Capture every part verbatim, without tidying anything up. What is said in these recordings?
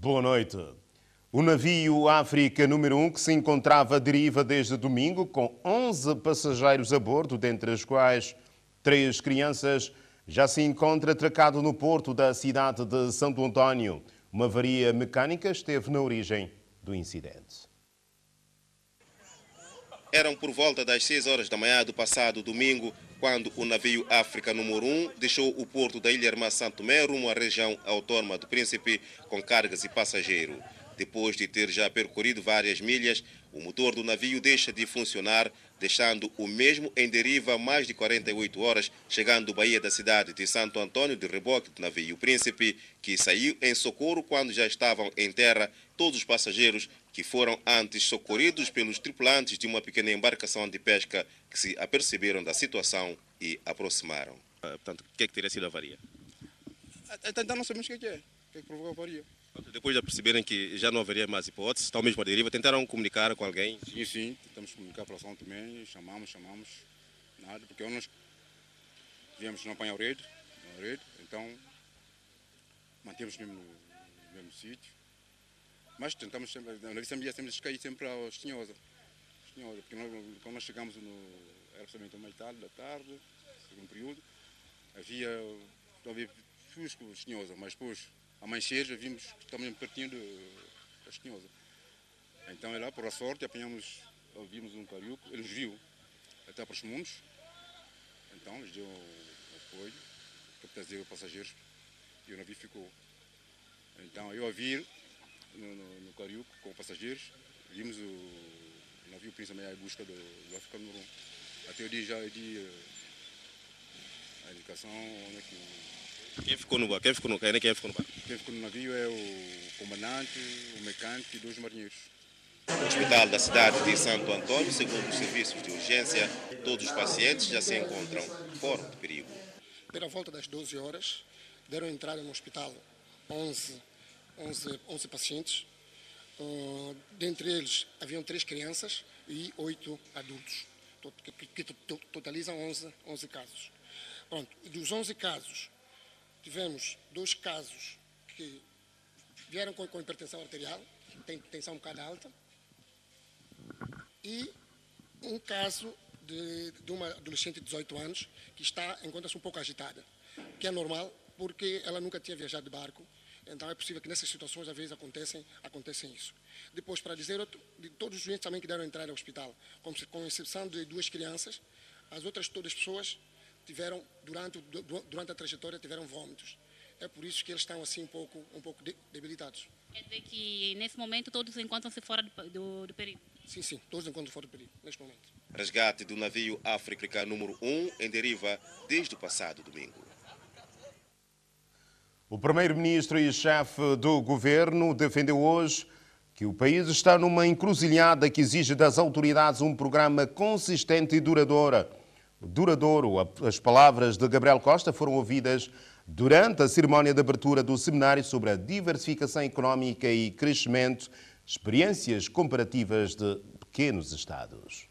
Boa noite. O navio África número um, que se encontrava à deriva desde domingo, com onze passageiros a bordo, dentre os quais três crianças, já se encontra atracado no porto da cidade de Santo António. Uma avaria mecânica esteve na origem do incidente. Eram por volta das seis horas da manhã do passado domingo, quando o navio África número um deixou o porto da Ilha-Irmã Santo Tomé rumo à região autónoma do Príncipe com cargas e passageiro. Depois de ter já percorrido várias milhas, o motor do navio deixa de funcionar, deixando o mesmo em deriva mais de quarenta e oito horas, chegando à baía da cidade de Santo Antônio de reboque do navio Príncipe, que saiu em socorro quando já estavam em terra todos os passageiros que foram antes socorridos pelos tripulantes de uma pequena embarcação de pesca que se aperceberam da situação e aproximaram. Portanto, o que é que teria sido a avaria? Até então não sabemos o que é, o que é que provocou a avaria. Depois de perceberem que já não haveria mais hipóteses, está mesmo à deriva, tentaram comunicar com alguém? Sim, sim, tentamos comunicar para a São Tomé, chamamos, chamamos, nada, porque nós viemos não apanhar o rede, a rede, então mantemos mesmo no mesmo sítio, mas tentamos sempre, nós sempre ia sempre cair sempre ao Estinhosa, Estinhosa, porque nós, quando nós chegamos no, era precisamente uma tarde da tarde, segundo período, havia, havia fusco Estinhosa, mas depois amanhecer já vimos que estamos pertinho da Estinhosa. Então é lá, por a sorte, apanhamos, ouvimos um cariuco, ele nos viu, até aproximamos, então nos deu apoio, captazer os passageiros e o navio ficou. Então eu a vir no, no, no cariuco com os passageiros, vimos o, o navio Príncipe em busca do, do África número um. Até o dia já de a indicação onde é que Quem ficou no barco? Quem ficou no, quem ficou no barco? Quem ficou no navio é o comandante, o mecânico e dois marinheiros. No hospital da cidade de Santo Antônio, segundo os serviços de urgência, todos os pacientes já se encontram fora de perigo. Pela volta das doze horas, deram entrada no hospital onze, onze, onze pacientes. Uh, dentre eles, haviam três crianças e oito adultos, que, que, que totalizam onze, onze casos. Pronto, dos onze casos, tivemos dois casos que vieram com, com hipertensão arterial, tem tensão um bocado alta, e um caso de, de uma adolescente de dezoito anos que está, encontra-se um pouco agitada, que é normal porque ela nunca tinha viajado de barco, então é possível que nessas situações às vezes acontecem, acontecem isso. Depois, para dizer outro, de todos os doentes também que deram entrada ao hospital, com, com exceção de duas crianças, as outras todas as pessoas tiveram, durante, durante a trajetória, tiveram vômitos. É por isso que eles estão assim um pouco, um pouco debilitados. Quer dizer que, nesse momento, todos encontram-se fora do, do, do perigo? Sim, sim, todos encontram-se fora do perigo, neste momento. Resgate do navio África número um em deriva desde o passado domingo. O primeiro-ministro e chefe do governo defendeu hoje que o país está numa encruzilhada que exige das autoridades um programa consistente e duradouro. Duradouro. As palavras de Gabriel Costa foram ouvidas durante a cerimónia de abertura do seminário sobre a diversificação económica e crescimento, experiências comparativas de pequenos Estados.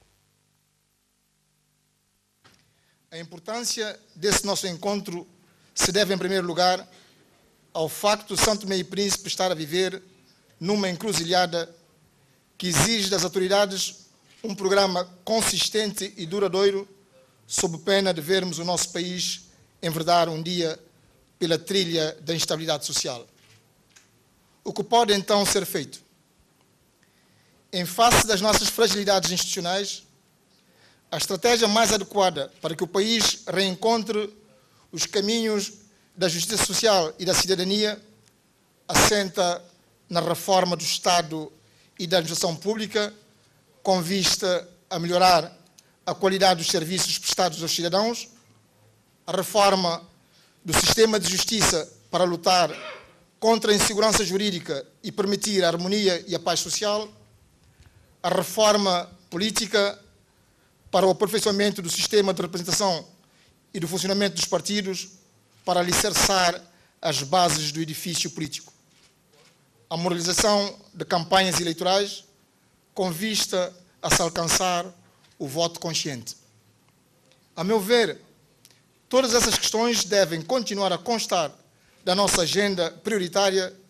A importância desse nosso encontro se deve, em primeiro lugar, ao facto de São Tomé e Príncipe estar a viver numa encruzilhada que exige das autoridades um programa consistente e duradouro, sob pena de vermos o nosso país enverdar um dia pela trilha da instabilidade social. O que pode então ser feito? Em face das nossas fragilidades institucionais, a estratégia mais adequada para que o país reencontre os caminhos da justiça social e da cidadania assenta na reforma do Estado e da administração pública, com vista a melhorar a qualidade dos serviços prestados aos cidadãos, a reforma do sistema de justiça para lutar contra a insegurança jurídica e permitir a harmonia e a paz social, a reforma política para o aperfeiçoamento do sistema de representação e do funcionamento dos partidos para alicerçar as bases do edifício político, a moralização de campanhas eleitorais com vista a se alcançar o voto consciente. A meu ver, todas essas questões devem continuar a constar da nossa agenda prioritária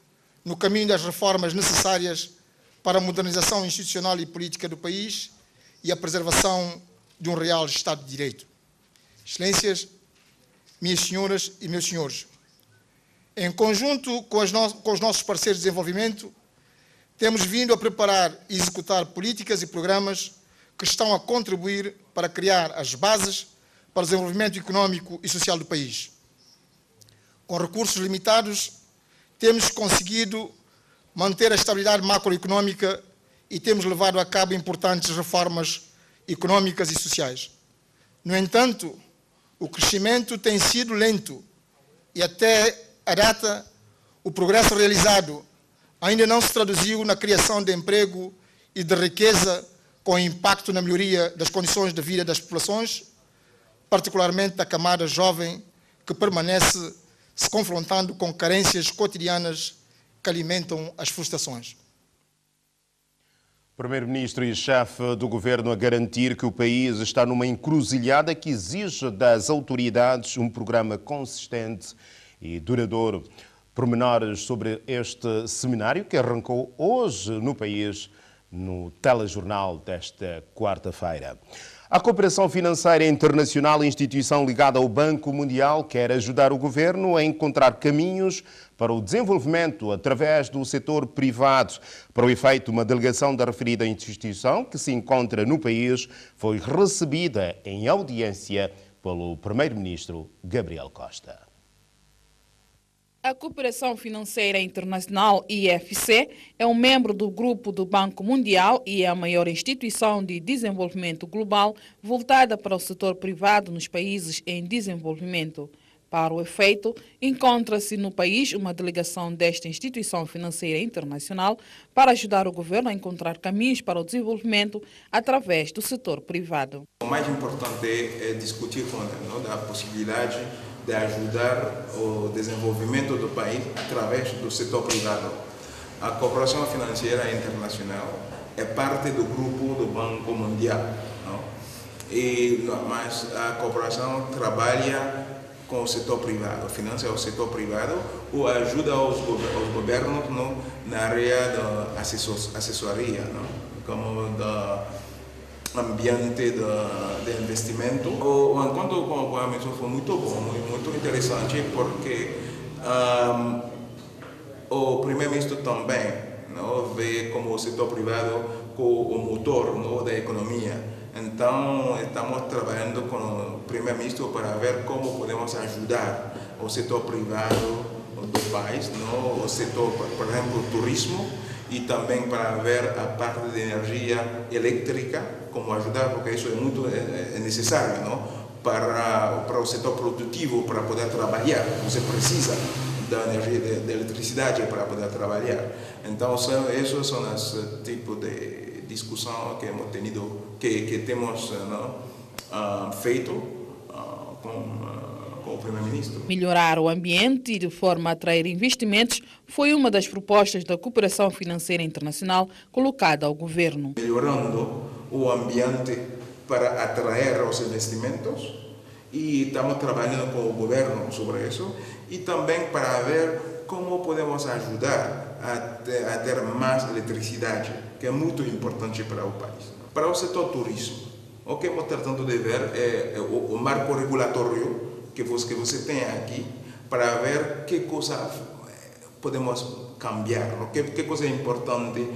no caminho das reformas necessárias para a modernização institucional e política do país e a preservação de um real Estado de Direito. Excelências, minhas senhoras e meus senhores, em conjunto com, as no com os nossos parceiros de desenvolvimento, temos vindo a preparar e executar políticas e programas que estão a contribuir para criar as bases para o desenvolvimento econômico e social do país. Com recursos limitados, temos conseguido manter a estabilidade macroeconômica e temos levado a cabo importantes reformas econômicas e sociais. No entanto, o crescimento tem sido lento e até a data, o progresso realizado ainda não se traduziu na criação de emprego e de riqueza com impacto na melhoria das condições de vida das populações, particularmente da camada jovem que permanece se confrontando com carências cotidianas que alimentam as frustrações. Primeiro-Ministro e chefe do governo a garantir que o país está numa encruzilhada que exige das autoridades um programa consistente e duradouro. Pormenores sobre este seminário que arrancou hoje no país, no telejornal desta quarta-feira. A Cooperação Financeira Internacional, instituição ligada ao Banco Mundial, quer ajudar o governo a encontrar caminhos para o desenvolvimento através do setor privado. Para o efeito, uma delegação da referida instituição, que se encontra no país, foi recebida em audiência pelo primeiro-ministro Gabriel Costa. A Cooperação Financeira Internacional, I F C, é um membro do Grupo do Banco Mundial e é a maior instituição de desenvolvimento global voltada para o setor privado nos países em desenvolvimento. Para o efeito, encontra-se no país uma delegação desta instituição financeira internacional para ajudar o governo a encontrar caminhos para o desenvolvimento através do setor privado. O mais importante é discutir com ele, da possibilidade de ajudar o desenvolvimento do país através do setor privado. A Cooperação Financeira Internacional é parte do grupo do Banco Mundial, não? E, mas a cooperação trabalha com o setor privado, financia o setor privado ou ajuda os, os governos, não, na área da assessoria, não? Como da ambiente de, de investimento. O, o encontro com o ministro foi muito bom, muito interessante, porque um, o primeiro-ministro também, não, vê como o setor privado como o motor, não, da economia. Então, estamos trabalhando com o primeiro-ministro para ver como podemos ajudar o setor privado do país, não, o setor, por exemplo, turismo, e também para ver a parte de energia elétrica, como ajudar, porque isso é muito é, é necessário, não? Para, para o setor produtivo, para poder trabalhar. Você precisa da energia, de, de eletricidade para poder trabalhar. Então, são, esses são os tipos de discussão que hemos tenido, que, que temos não, uh, feito uh, com, uh, com o primeiro-ministro. Melhorar o ambiente de forma a atrair investimentos foi uma das propostas da Cooperação Financeira Internacional colocada ao governo. Melhorando o ambiente para atrair os investimentos, e estamos trabalhando com o governo sobre isso, e também para ver como podemos ajudar a ter, a ter mais eletricidade, que é muito importante para o país. Para o setor turismo, o que estamos tratando de ver é o, o marco regulatório que você, que você tem aqui, para ver que coisa podemos cambiar, o que, que coisa é importante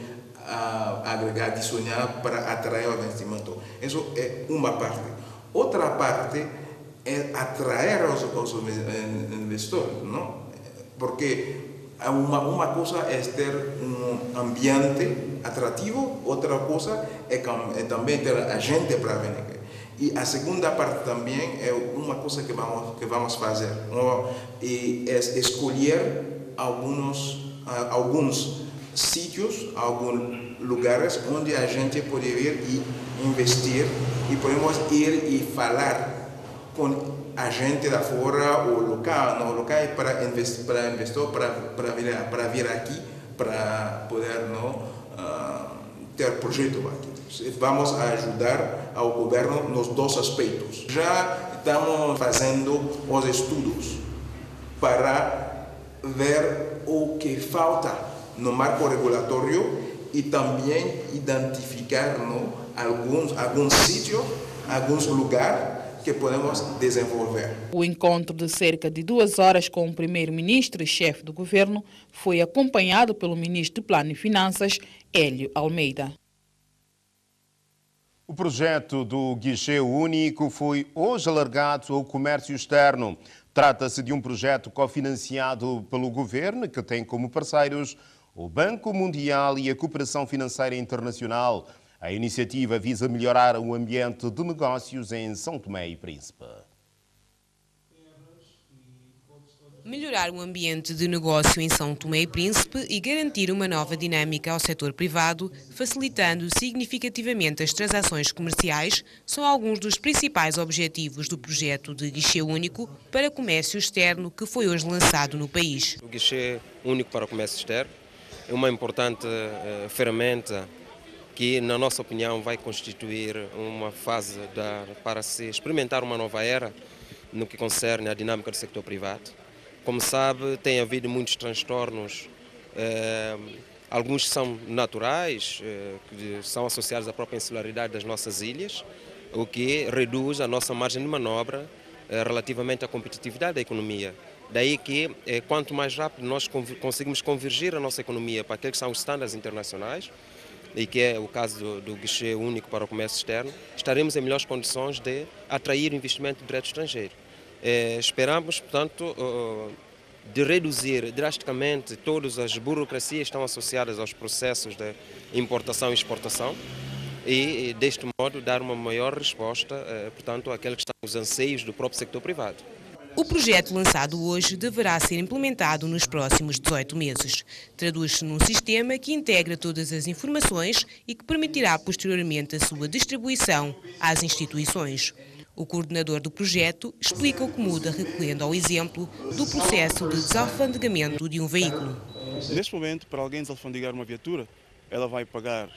a agregar, adicionar para atrair o investimento. Isso é uma parte. Outra parte é atrair os, os investidores, não? Porque uma, uma coisa é ter um ambiente atrativo, outra coisa é, é também ter a gente para vir. E a segunda parte também é uma coisa que vamos, que vamos fazer, não? E é escolher alguns, alguns sítios, alguns lugares onde a gente pode ir e investir, e podemos ir e falar com a gente da fora, o local, no local para investir, para investir, para para vir, para vir aqui, para poder não uh, ter projeto aqui. Vamos ajudar ao governo nos dois aspectos. Já estamos fazendo os estudos para ver o que falta no marco regulatório e também identificar no, alguns, alguns sítios, alguns lugares que podemos desenvolver. O encontro de cerca de duas horas com o primeiro-ministro e chefe do governo foi acompanhado pelo ministro de Plano e Finanças, Hélio Almeida. O projeto do guichê único foi hoje alargado ao comércio externo. Trata-se de um projeto cofinanciado pelo governo, que tem como parceiros o Banco Mundial e a Cooperação Financeira Internacional. A iniciativa visa melhorar o ambiente de negócios em São Tomé e Príncipe. Melhorar o ambiente de negócio em São Tomé e Príncipe e garantir uma nova dinâmica ao setor privado, facilitando significativamente as transações comerciais, são alguns dos principais objetivos do projeto de guichê único para comércio externo que foi hoje lançado no país. O guichê único para o comércio externo é uma importante uh, ferramenta que, na nossa opinião, vai constituir uma fase da, para se experimentar uma nova era no que concerne à dinâmica do sector privado. Como sabe, tem havido muitos transtornos, eh, alguns são naturais, eh, que são associados à própria insularidade das nossas ilhas, o que reduz a nossa margem de manobra eh, relativamente à competitividade da economia. Daí que, eh, quanto mais rápido nós conseguimos convergir a nossa economia para aqueles que são os estándares internacionais, e que é o caso do, do guichê único para o comércio externo, estaremos em melhores condições de atrair investimento direto estrangeiro. Eh, esperamos, portanto, uh, de reduzir drasticamente todas as burocracias que estão associadas aos processos de importação e exportação e, deste modo, dar uma maior resposta, uh, portanto, àqueles que são os anseios do próprio sector privado. O projeto lançado hoje deverá ser implementado nos próximos dezoito meses. Traduz-se num sistema que integra todas as informações e que permitirá posteriormente a sua distribuição às instituições. O coordenador do projeto explica o que muda, recolhendo ao exemplo do processo de desalfandegamento de um veículo. Neste momento, para alguém desalfandegar uma viatura, ela vai pagar,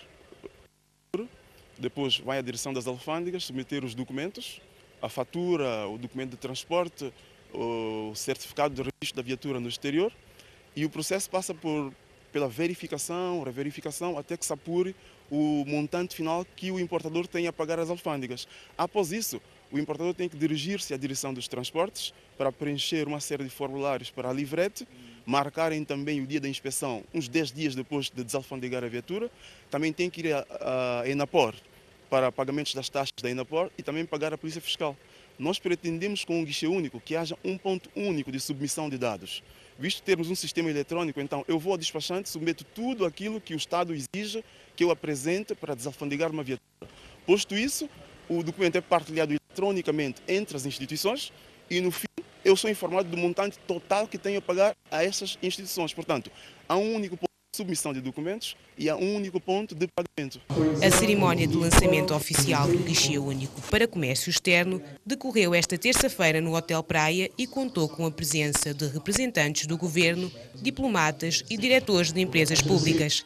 depois vai à direção das alfândegas, submeter os documentos, a fatura, o documento de transporte, o certificado de registro da viatura no exterior, e o processo passa por, pela verificação, reverificação, até que se apure o montante final que o importador tem a pagar às alfândegas. Após isso, o importador tem que dirigir-se à direção dos transportes para preencher uma série de formulários para a livrete, marcarem também o dia da inspeção, uns dez dias depois de desalfandegar a viatura. Também tem que ir à Enapor para pagamentos das taxas da Enapor e também pagar a Polícia Fiscal. Nós pretendemos, com um guichê único, que haja um ponto único de submissão de dados. Visto termos um sistema eletrônico, então eu vou ao despachante, submeto tudo aquilo que o Estado exige que eu apresente para desalfandegar uma viatura. Posto isso, o documento é partilhado eletronicamente entre as instituições e, no fim, eu sou informado do montante total que tenho a pagar a essas instituições. Portanto, há um único ponto de submissão de documentos e há um único ponto de pagamento. A cerimónia de lançamento oficial do guichê único para comércio externo decorreu esta terça-feira no Hotel Praia e contou com a presença de representantes do governo, diplomatas e diretores de empresas públicas.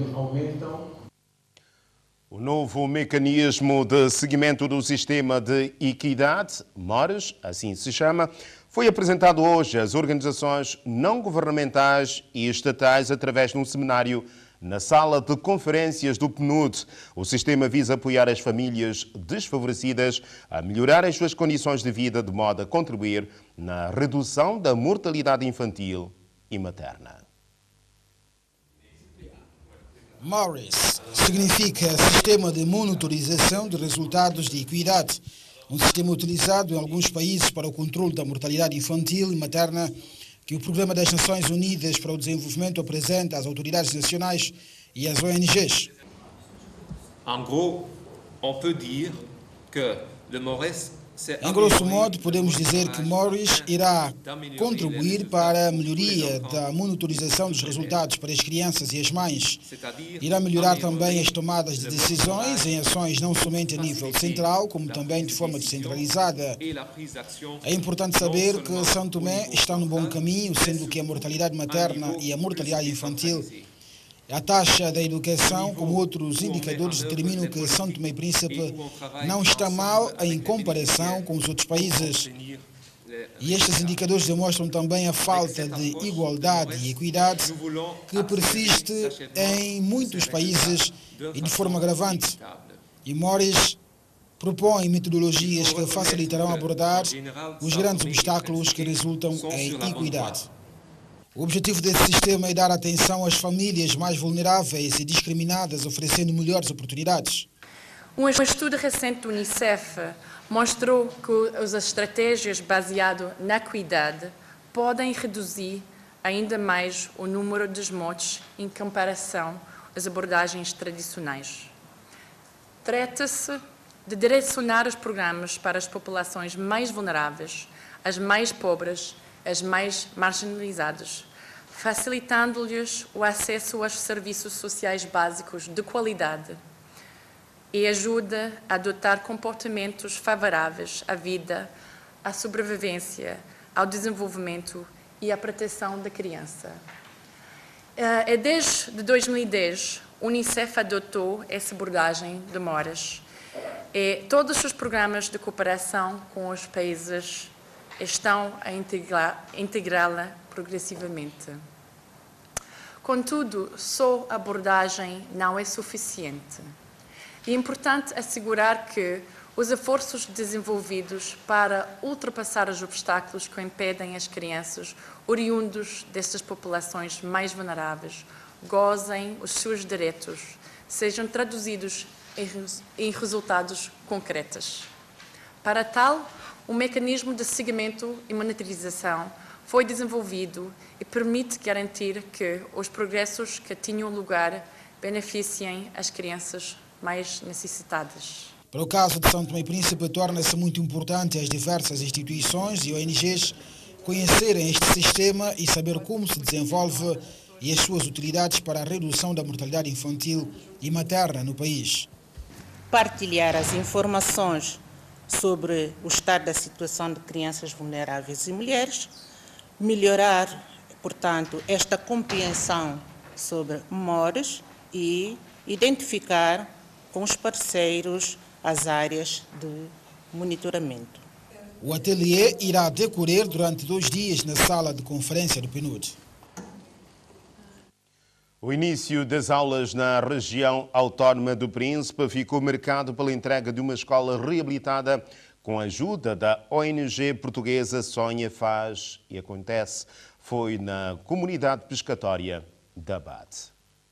O novo mecanismo de seguimento do sistema de equidade, MORES, assim se chama, foi apresentado hoje às organizações não governamentais e estatais através de um seminário na sala de conferências do P N U D. O sistema visa apoiar as famílias desfavorecidas a melhorar as suas condições de vida de modo a contribuir na redução da mortalidade infantil e materna. MORES significa Sistema de Monitorização de Resultados de Equidade, um sistema utilizado em alguns países para o controle da mortalidade infantil e materna que o Programa das Nações Unidas para o Desenvolvimento apresenta às autoridades nacionais e às O N Gs. En gros, on peut dire que le MORES Em grosso modo, podemos dizer que MORES irá contribuir para a melhoria da monitorização dos resultados para as crianças e as mães. Irá melhorar também as tomadas de decisões em ações não somente a nível central, como também de forma descentralizada. É importante saber que São Tomé está no bom caminho, sendo que a mortalidade materna e a mortalidade infantil, a taxa da educação, como outros indicadores, determinam que São Tomé e Príncipe não está mal em comparação com os outros países. E estes indicadores demonstram também a falta de igualdade e equidade que persiste em muitos países e de forma agravante. E Maurice propõe metodologias que facilitarão abordar os grandes obstáculos que resultam em equidade. O objetivo desse sistema é dar atenção às famílias mais vulneráveis e discriminadas, oferecendo melhores oportunidades. Um estudo recente do Unicef mostrou que as estratégias baseadas na equidade podem reduzir ainda mais o número de mortes em comparação às abordagens tradicionais. Trata-se de direcionar os programas para as populações mais vulneráveis, as mais pobres, as mais marginalizadas, facilitando-lhes o acesso aos serviços sociais básicos de qualidade e ajuda a adotar comportamentos favoráveis à vida, à sobrevivência, ao desenvolvimento e à proteção da criança. Desde dois mil e dez, o Unicef adotou essa abordagem de Maurice e todos os programas de cooperação com os países estão a integrá-la progressivamente. Contudo, só a abordagem não é suficiente. É importante assegurar que os esforços desenvolvidos para ultrapassar os obstáculos que impedem as crianças oriundos destas populações mais vulneráveis gozem os seus direitos, sejam traduzidos em resultados concretos. Para tal, um mecanismo de seguimento e monitorização foi desenvolvido e permite garantir que os progressos que tinham lugar beneficiem as crianças mais necessitadas. Para o caso de São Tomé e Príncipe, torna-se muito importante as diversas instituições e O N Gs conhecerem este sistema e saber como se desenvolve e as suas utilidades para a redução da mortalidade infantil e materna no país. Partilhar as informações sobre o estado da situação de crianças vulneráveis e mulheres, melhorar, portanto, esta compreensão sobre Maurice e identificar com os parceiros as áreas de monitoramento. O ateliê irá decorrer durante dois dias na sala de conferência do P N U D. O início das aulas na região autónoma do Príncipe ficou marcado pela entrega de uma escola reabilitada com a ajuda da O N G portuguesa Sonha Faz e Acontece. Foi na comunidade pescatória da Abade.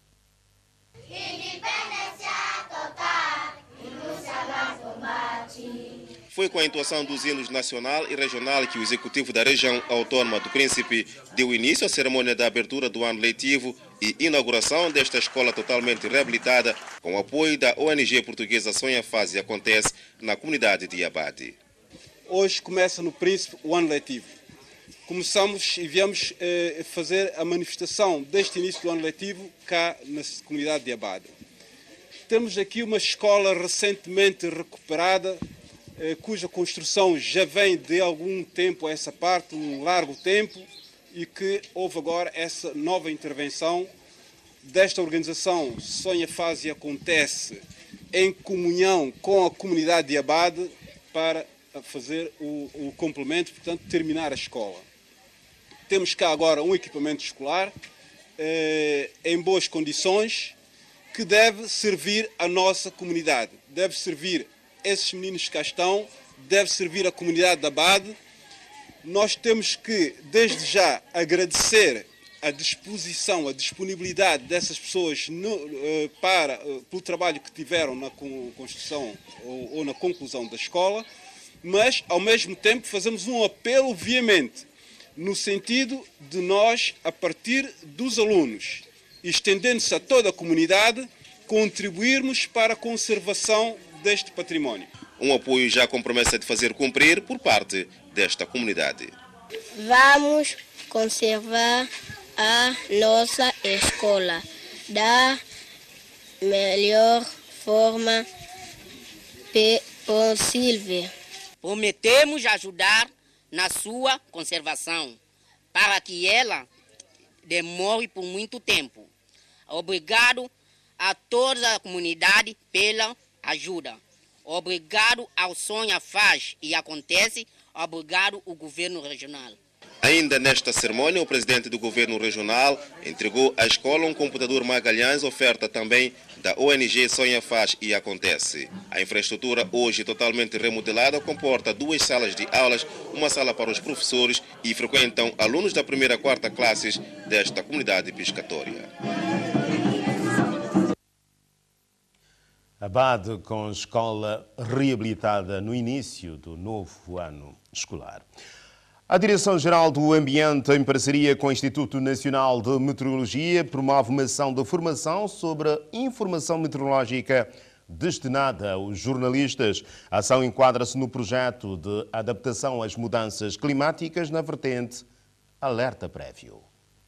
Foi com a entoação dos hinos nacional e regional que o executivo da região autónoma do Príncipe deu início à cerimônia da abertura do ano letivo e inauguração desta escola totalmente reabilitada com o apoio da O N G portuguesa Sonha Faz e Acontece na comunidade de Abade. Hoje começa no Príncipe o ano letivo. Começamos e viemos eh, fazer a manifestação deste início do ano letivo cá na comunidade de Abade. Temos aqui uma escola recentemente recuperada, eh, cuja construção já vem de algum tempo a essa parte, um largo tempo, e que houve agora essa nova intervenção desta organização Sonha Faz e Acontece em comunhão com a comunidade de Abade para fazer o, o complemento, portanto, terminar a escola. Temos cá agora um equipamento escolar eh, em boas condições que deve servir a nossa comunidade, deve servir esses meninos que cá estão, deve servir a comunidade da Abade. Nós temos que, desde já, agradecer a disposição, a disponibilidade dessas pessoas no, uh, para, uh, pelo trabalho que tiveram na construção ou, ou na conclusão da escola, mas, ao mesmo tempo, fazemos um apelo veemente, no sentido de nós, a partir dos alunos, estendendo-se a toda a comunidade, contribuirmos para a conservação deste património. Um apoio já com promessa de fazer cumprir por parte desta comunidade. Vamos conservar a nossa escola da melhor forma possível. Prometemos ajudar na sua conservação, para que ela demore por muito tempo. Obrigado a toda a comunidade pela ajuda. Obrigado ao Sonha Faz e Acontece, Obrigado o governo regional. Ainda nesta cerimônia, o presidente do governo regional entregou à escola um computador Magalhães, oferta também da O N G Sonha Faz e Acontece. A infraestrutura, hoje totalmente remodelada, comporta duas salas de aulas, uma sala para os professores e frequentam alunos da primeira a quarta classes desta comunidade piscatória. Abade com escola reabilitada no início do novo ano escolar. A Direção-Geral do Ambiente, em parceria com o Instituto Nacional de Meteorologia, promove uma ação de formação sobre a informação meteorológica destinada aos jornalistas. A ação enquadra-se no projeto de adaptação às mudanças climáticas na vertente Alerta Prévio.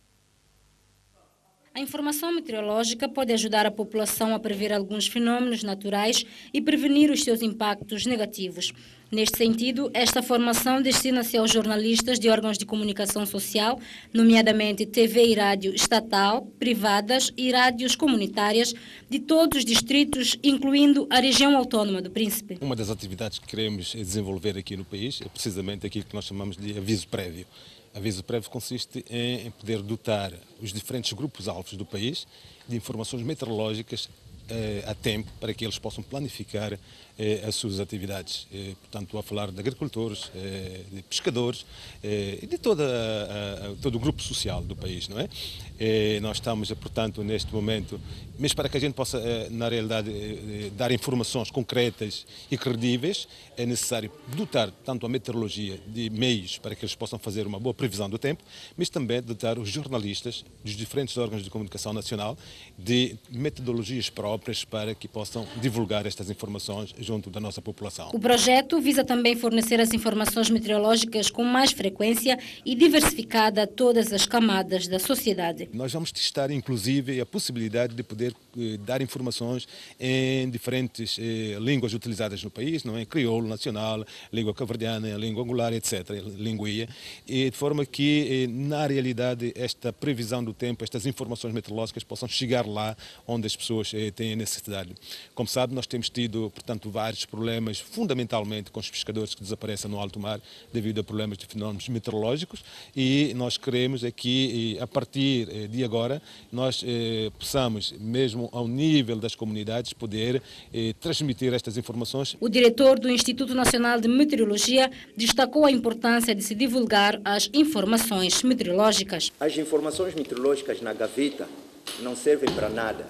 A informação meteorológica pode ajudar a população a prever alguns fenômenos naturais e prevenir os seus impactos negativos. Neste sentido, esta formação destina-se aos jornalistas de órgãos de comunicação social, nomeadamente T V e rádio estatal, privadas e rádios comunitárias de todos os distritos, incluindo a região autónoma do Príncipe. Uma das atividades que queremos desenvolver aqui no país é precisamente aquilo que nós chamamos de aviso prévio. Aviso prévio consiste em poder dotar os diferentes grupos-alvos do país de informações meteorológicas eh, a tempo para que eles possam planificar eh, as suas atividades. Eh, portanto, estou a falar de agricultores, eh, de pescadores eh, e de toda a, a, todo o grupo social do país, não é? Eh, nós estamos, portanto, neste momento, mas para que a gente possa, eh, na realidade, eh, dar informações concretas e credíveis, é necessário dotar tanto a meteorologia de meios para que eles possam fazer uma boa previsão do tempo, mas também dotar os jornalistas dos diferentes órgãos de comunicação nacional de metodologias próprias para que possam divulgar estas informações junto da nossa população. O projeto visa também fornecer as informações meteorológicas com mais frequência e diversificada a todas as camadas da sociedade. Nós vamos testar, inclusive, a possibilidade de poder eh, dar informações em diferentes eh, línguas utilizadas no país, não é? Crioulo, nacional, língua cabo-verdiana, língua angular, etcétera, linguia, e de forma que, eh, na realidade, esta previsão do tempo, estas informações meteorológicas possam chegar lá onde as pessoas eh, têm necessidade. Como sabe, nós temos tido, portanto, vários problemas, fundamentalmente com os pescadores que desaparecem no alto mar devido a problemas de fenómenos meteorológicos, e nós queremos aqui, a partir de agora, nós eh, possamos, mesmo ao nível das comunidades, poder eh, transmitir estas informações. O diretor do Instituto Nacional de Meteorologia destacou a importância de se divulgar as informações meteorológicas. As informações meteorológicas na gaveta não servem para nada.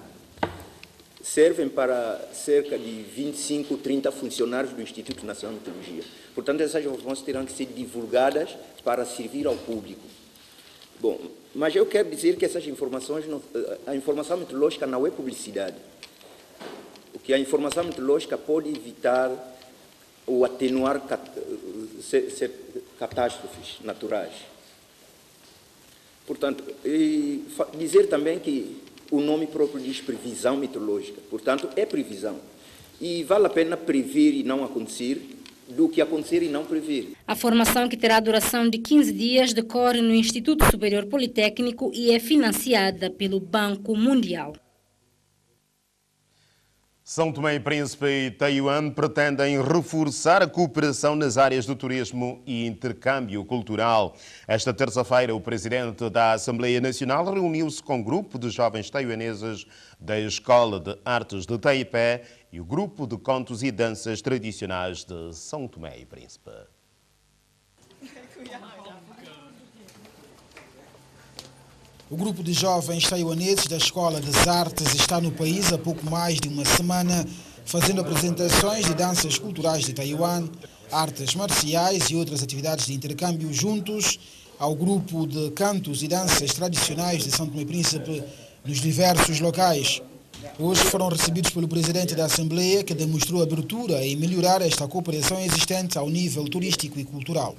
Servem para cerca de vinte e cinco, trinta funcionários do Instituto Nacional de Meteorologia. Portanto, essas informações terão que ser divulgadas para servir ao público. Bom, mas eu quero dizer que essas informações, não, a informação meteorológica não é publicidade. O que a informação meteorológica pode evitar ou atenuar cat, catástrofes naturais. Portanto, e dizer também que o nome próprio diz previsão meteorológica, portanto, é previsão. E vale a pena prever e não acontecer do que acontecer e não prever. A formação, que terá duração de quinze dias, decorre no Instituto Superior Politécnico e é financiada pelo Banco Mundial. São Tomé e Príncipe e Taiwan pretendem reforçar a cooperação nas áreas do turismo e intercâmbio cultural. Esta terça-feira, o presidente da Assembleia Nacional reuniu-se com o grupo de jovens taiwaneses da Escola de Artes de Taipei e o grupo de contos e danças tradicionais de São Tomé e Príncipe. O grupo de jovens taiwaneses da Escola das Artes está no país há pouco mais de uma semana, fazendo apresentações de danças culturais de Taiwan, artes marciais e outras atividades de intercâmbio juntos ao grupo de cantos e danças tradicionais de São Tomé e Príncipe nos diversos locais. Hoje foram recebidos pelo presidente da Assembleia, que demonstrou abertura em melhorar esta cooperação existente ao nível turístico e cultural.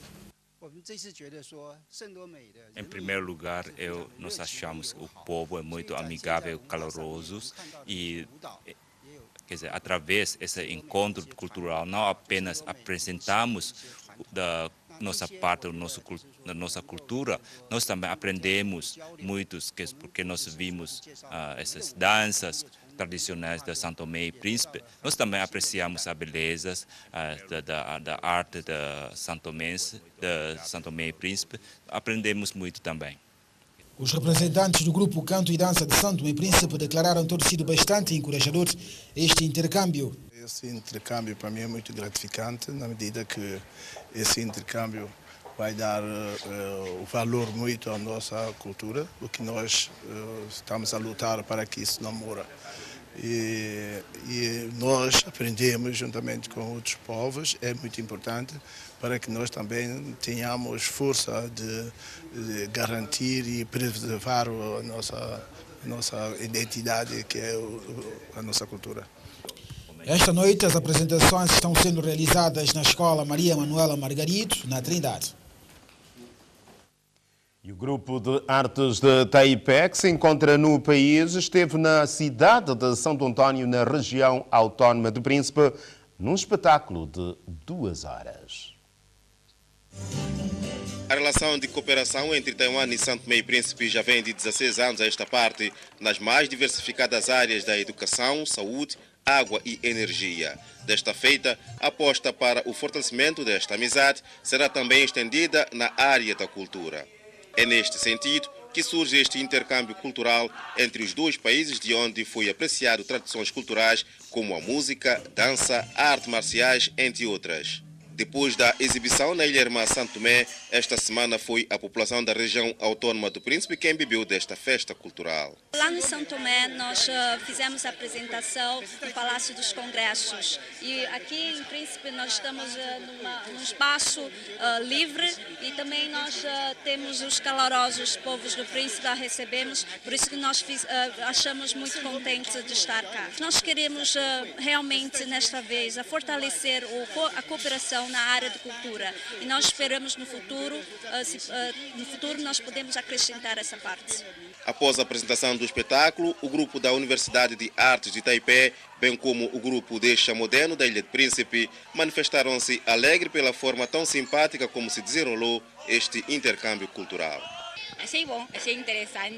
Em primeiro lugar, eu, nós achamos que o povo é muito amigável, caloroso e, quer dizer, através desse encontro cultural, não apenas apresentamos da nossa parte, nosso, da nossa cultura, nós também aprendemos muitos, porque nós vimos uh, essas danças tradicionais de São Tomé e Príncipe. Nós também apreciamos a beleza uh, da, da, da arte da São Tomense, de São Tomé e Príncipe. Aprendemos muito também. Os representantes do grupo Canto e Dança de São Tomé e Príncipe declararam ter sido bastante encorajador este intercâmbio. Esse intercâmbio para mim é muito gratificante, na medida que esse intercâmbio vai dar uh, o valor muito à nossa cultura, o que nós uh, estamos a lutar para que isso não morra. E, e nós aprendemos juntamente com outros povos, é muito importante para que nós também tenhamos força de, de garantir e preservar a nossa, a nossa identidade, que é o, a nossa cultura. Esta noite as apresentações estão sendo realizadas na Escola Maria Manuela Margarito, na Trindade. E o grupo de artes de Taipei, que se encontra no país, esteve na cidade de Santo Antônio, na região autónoma do Príncipe, num espetáculo de duas horas. A relação de cooperação entre Taiwan e Santo Tomé e Príncipe já vem de dezesseis anos a esta parte, nas mais diversificadas áreas da educação, saúde, água e energia. Desta feita, a aposta para o fortalecimento desta amizade será também estendida na área da cultura. É neste sentido que surge este intercâmbio cultural entre os dois países, de onde foi apreciado tradições culturais como a música, dança, artes marciais, entre outras. Depois da exibição na Ilha-Irmã Santo Tomé, esta semana foi a população da região autónoma do Príncipe quem bebeu desta festa cultural. Lá no Santo Tomé nós uh, fizemos a apresentação no Palácio dos Congressos e aqui em Príncipe nós estamos uh, numa, num espaço uh, livre e também nós uh, temos os calorosos povos do Príncipe a recebemos, por isso que nós fiz, uh, achamos muito contentes de estar cá. Nós queremos uh, realmente nesta vez a fortalecer o, a cooperação na área de cultura e nós esperamos no futuro, uh, se, uh, no futuro nós podemos acrescentar essa parte. Após a apresentação do espetáculo, o grupo da Universidade de Artes de Taipei, bem como o grupo de Chamodeno da Ilha de Príncipe, manifestaram-se alegres pela forma tão simpática como se desenrolou este intercâmbio cultural. Achei bom, achei interessante,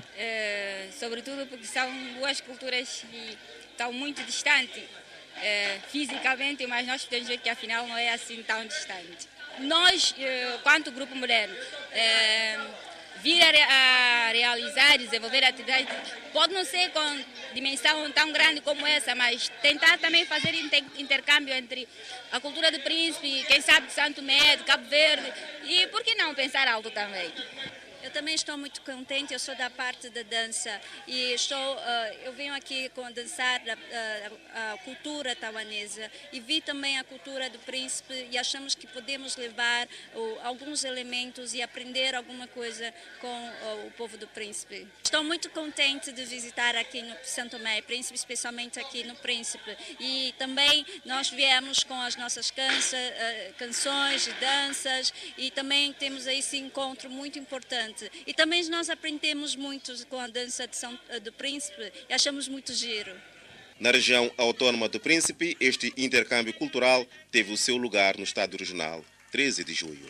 uh, sobretudo porque são duas culturas que estão muito distantes. É, fisicamente, mas nós podemos ver que afinal não é assim tão distante. Nós, é, quanto Grupo Moderno, é, vir a, a realizar, desenvolver atividades, pode não ser com dimensão tão grande como essa, mas tentar também fazer inter, intercâmbio entre a cultura do Príncipe, quem sabe de Santo Tomé, de Cabo Verde, e por que não pensar alto também? Eu também estou muito contente, eu sou da parte da dança e estou, uh, eu venho aqui com dançar a, a, a cultura taiwanesa e vi também a cultura do Príncipe e achamos que podemos levar uh, alguns elementos e aprender alguma coisa com uh, o povo do Príncipe. Estou muito contente de visitar aqui no Santo Tomé e Príncipe, especialmente aqui no Príncipe. E também nós viemos com as nossas cansa, uh, canções e danças e também temos esse encontro muito importante. E também nós aprendemos muito com a dança de São, do Príncipe e achamos muito giro. Na região autónoma do Príncipe, este intercâmbio cultural teve o seu lugar no Estado Regional, treze de julho.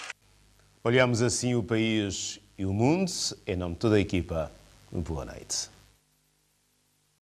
Olhamos assim o país e o mundo, em nome de toda a equipa. Boa noite.